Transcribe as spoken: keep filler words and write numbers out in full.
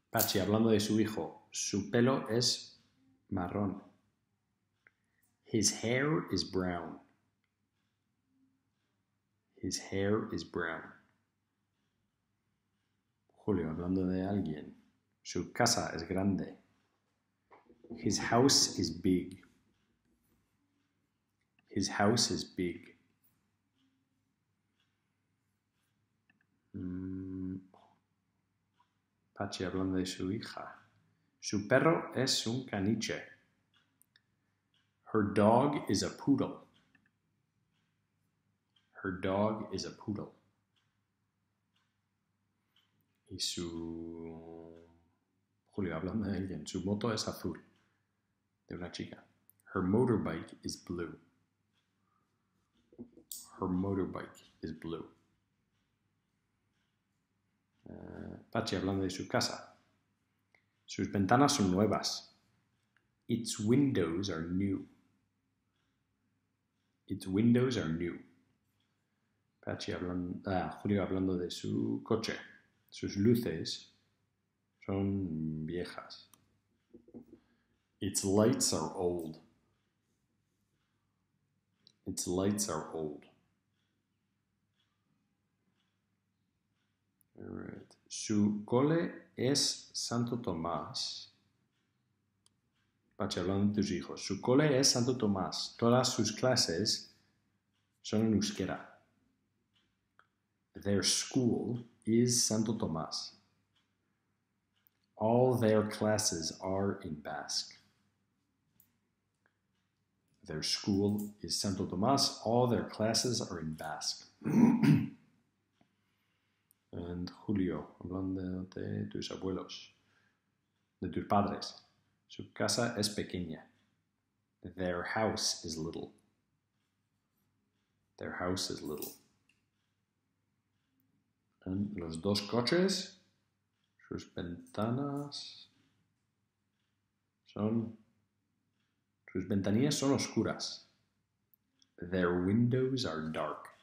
Pachi, hablando de su hijo, su pelo es marrón. His hair is brown. His hair is brown. Julio, hablando de alguien, su casa es grande. His house is big. His house is big. Mm. Pachi, hablando de su hija, su perro es un caniche. Her dog is a poodle. Her dog is a poodle. Y su... Julio, hablando de alguien, su moto es azul. De una chica. Her motorbike is blue. Her motorbike is blue. Uh, Pachi, hablando de su casa. Sus ventanas son nuevas. Its windows are new. Its windows are new. Pachi hablando, ah, Julio hablando de su coche. Sus luces son viejas. Its lights are old. Its lights are old. All right. Su cole es Santo Tomás. Pachi, hablando de tus hijos. Su cole es Santo Tomás. Todas sus clases son en euskera. Their school is Santo Tomás. All their classes are in Basque. Their school is Santo Tomás. All their classes are in Basque. And Julio, hablando de tus abuelos, de tus padres. Su casa es pequeña. Their house is little. Their house is little. And los dos coches, sus ventanas son... Sus ventanillas son oscuras. Their windows are dark.